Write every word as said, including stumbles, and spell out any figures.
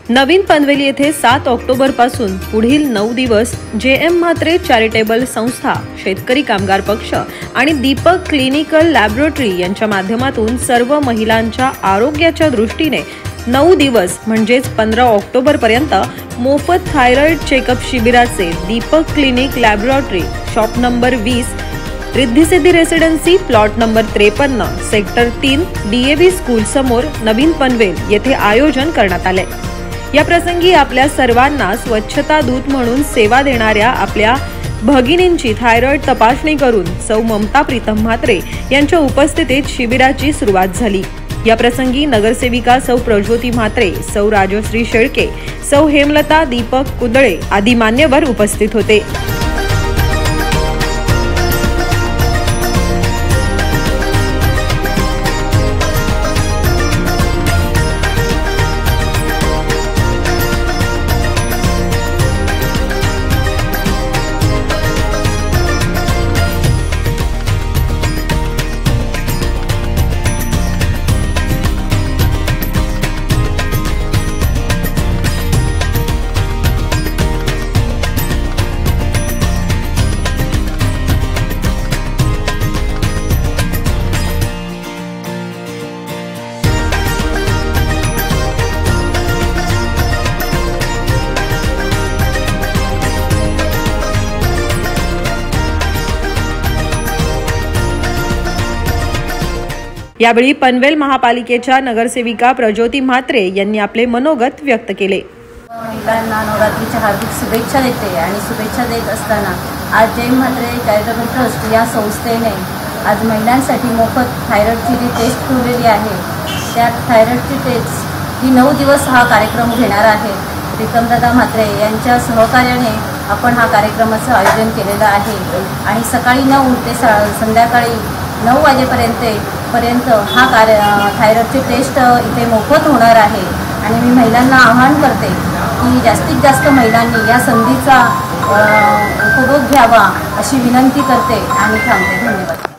नवीन पनवेल येथे सात ऑक्टोबर पासून पुढील नऊ दिवस जे एम म्हात्रे चॅरिटेबल संस्था, शेतकरी कामगार पक्ष आणि दीपक क्लिनिकल लॅबोरेटरी यांच्या माध्यमातून सर्व महिलांच्या आरोग्याच्या दृष्टीने नऊ दिवस म्हणजेच पंधरा ऑक्टोबर पर्यंत मोफत थायरॉइड चेकअप शिबिराचे Deepak clinic laboratory, shop number वीस, रिद्धिसिद्धी रेसिडेन्सी, प्लॉट नंबर त्रेपन्न, सेक्टर तीन, डीएव्ही स्कूल समोर, नवीन पनवेल येथे आयोजन करण्यात आले। या प्रसंगी आपल्या सर्वांना स्वच्छता दूत म्हणून सेवा देणाऱ्या आपल्या भगिनींची थायरॉइड तपासणी करून सौ ममता प्रीतम म्हात्रे यांच्या उपस्थितीत शिबिराची सुरुवात झाली। या प्रसंगी नगरसेविका सौ प्रज्योती म्हात्रे, सौ राजश्री शेळके, सौ हेमलता दीपक कुदळे आदी मान्यवर उपस्थित होते। यावेळी पनवेल महापालिकेच्या नगरसेविका प्रज्योती म्हात्रे यांनी आपले मनोगत व्यक्त केले। महिलांना नवरात्रीच्या हार्दिक शुभेच्छा देते आणि शुभेच्छा देत असताना आज जे एम म्हात्रे चॅरिटेबल ट्रस्ट या संस्थेने आज महिलांसाठी मोफत थायरॉइडची जी टेस्ट ठेवलेली आहे, त्या थायरॉइडची टेस्ट ही नऊ दिवस हा कार्यक्रम घेणार आहे। प्रीतमदादा म्हात्रे यांच्या सहकार्याने आपण हा कार्यक्रमाचं आयोजन केलेलं आहे आणि सकाळी नऊ ते संध्याकाळी नऊ वाजेपर्यंत पर्यंत हा कार्य थायरॉइडची टेस्ट इथे मोफत होणार आहे आणि मी महिलांना आवाहन करते की जास्तीत जास्त महिलांनी या संधीचा उपभोग घ्यावा अशी विनंती करते आणि थांबते। धन्यवाद।